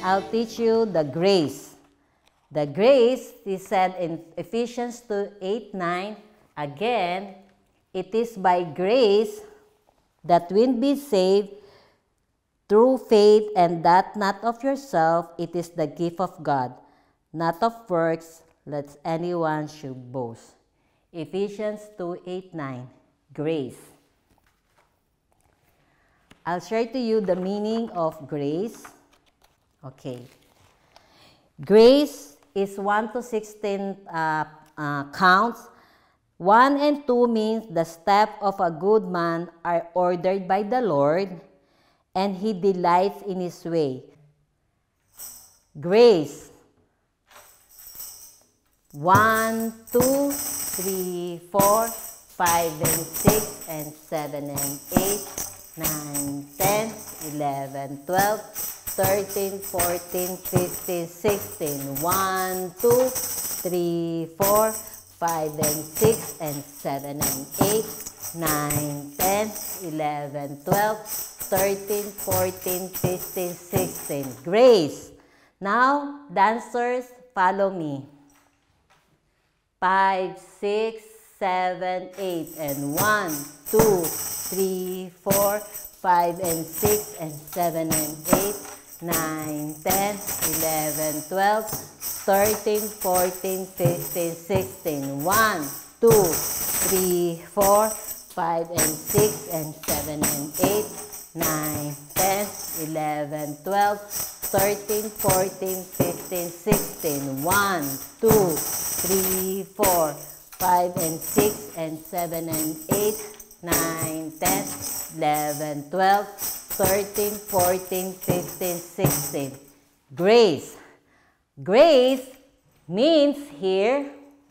I'll teach you the grace. The grace is said in Ephesians 2:8-9. Again, it is by grace that we be saved through faith, and that not of yourself, it is the gift of God, not of works, lest anyone should boast. Ephesians 2:8-9, grace. I'll share to you the meaning of grace. Okay. Grace is 1 to 16 counts. 1 and 2 means the steps of a good man are ordered by the Lord, and he delights in his way. Grace. 1, 2, 3, 4, 5 and 6 and 7 and 8, 9, 10, 11, 12, 13, 14, 15, 16, 1, 2, 3, 4, 5 and 6 and 7 and 8, 9, 10, 11, 12, 13, 14, 15, 16. Grace. Now, dancers, follow me. 5, 6, 7, 8, and 1, 2, 3, 4, 5 and 6 and 7 and 8, 9, 10, 11, 12, 13, 14, 15, 16. 1, 2, 3, 4, 5 and 6 and 7 and 8, 9, 10, 11, 12, 13, 14, 15, 16. 1, 2, 3, 4, 5 and 6 and 7 and 8, 9, 10, 11, 12, 13, 14, 15, 16. Grace. Grace means here,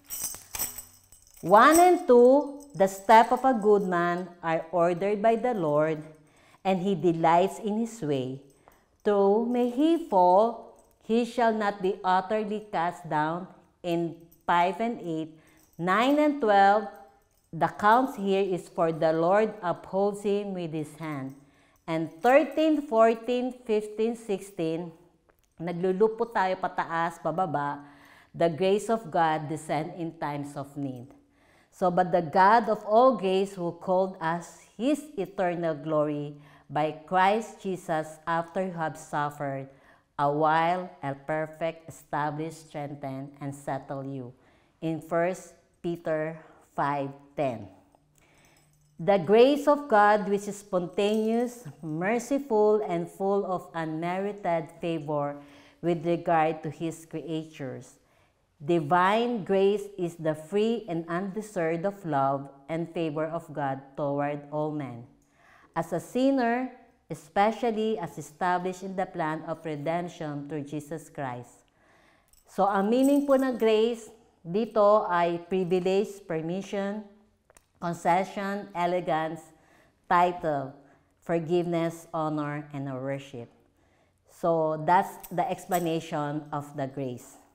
1 and 2, the steps of a good man are ordered by the Lord, and he delights in his way. Though may he fall, he shall not be utterly cast down. In 5 and 8, 9 and 12, the counts here is for the Lord upholds him with his hand. And 13, 14, 15, 16, naglulupo tayo pataas, pababa, the grace of God descend in times of need. So, but the God of all grace who called us his eternal glory by Christ Jesus, after you have suffered a while, a perfect, establish, strengthen, and settle you. In 1 Peter 5:10. The grace of God, which is spontaneous, merciful, and full of unmerited favor with regard to his creatures. Divine grace is the free and undeserved of love and favor of God toward all men. As a sinner, especially as established in the plan of redemption through Jesus Christ. So, ang meaning po ng grace dito ay privilege, permission, concession, elegance, title, forgiveness, honor, and worship. So, that's the explanation of the grace.